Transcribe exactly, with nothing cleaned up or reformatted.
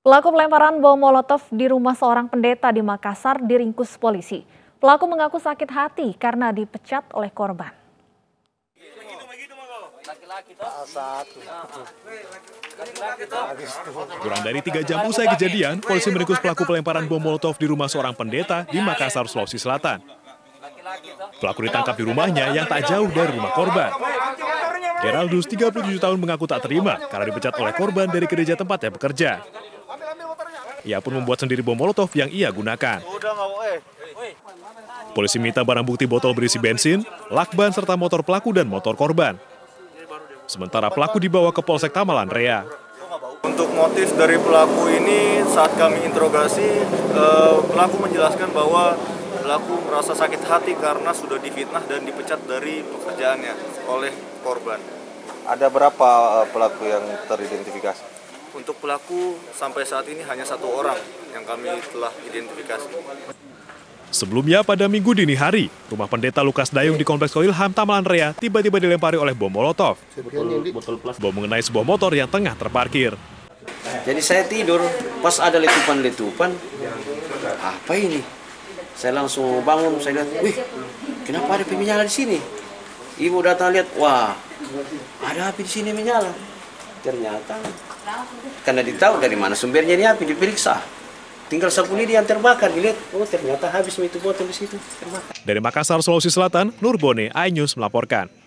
Pelaku pelemparan bom molotov di rumah seorang pendeta di Makassar diringkus polisi. Pelaku mengaku sakit hati karena dipecat oleh korban. Kurang dari tiga jam usai kejadian, polisi meringkus pelaku pelemparan bom molotov di rumah seorang pendeta di Makassar, Sulawesi Selatan. Pelaku ditangkap di rumahnya yang tak jauh dari rumah korban. Geraldus, tiga puluh tujuh tahun, mengaku tak terima karena dipecat oleh korban dari gereja tempatnya bekerja. Ia pun membuat sendiri bom molotov yang ia gunakan. Polisi minta barang bukti botol berisi bensin, lakban, serta motor pelaku dan motor korban. Sementara pelaku dibawa ke Polsek Tamalan Raya. Untuk motif dari pelaku ini, saat kami interogasi, eh, pelaku menjelaskan bahwa pelaku merasa sakit hati karena sudah difitnah dan dipecat dari pekerjaannya oleh korban. Ada berapa uh, pelaku yang teridentifikasi? Untuk pelaku sampai saat ini hanya satu orang yang kami telah identifikasi. Sebelumnya pada Minggu dini hari, rumah pendeta Lukas Dayung di Kompleks Koilham Tamalan Raya tiba-tiba dilempari oleh bom molotov. Bom mengenai sebuah motor yang tengah terparkir. Jadi saya tidur, pas ada letupan-letupan, apa ini? Saya langsung bangun, saya lihat, wih, kenapa ada api menyala di sini? Ibu datang lihat, wah, ada api di sini menyala. Ternyata, karena ditahu dari mana sumbernya ini api, diperiksa. Tinggal sapu lidi yang terbakar, dilihat, oh ternyata habis itu botol di situ terbakar. Dari Makassar, Sulawesi Selatan, Nurbone, iNews melaporkan.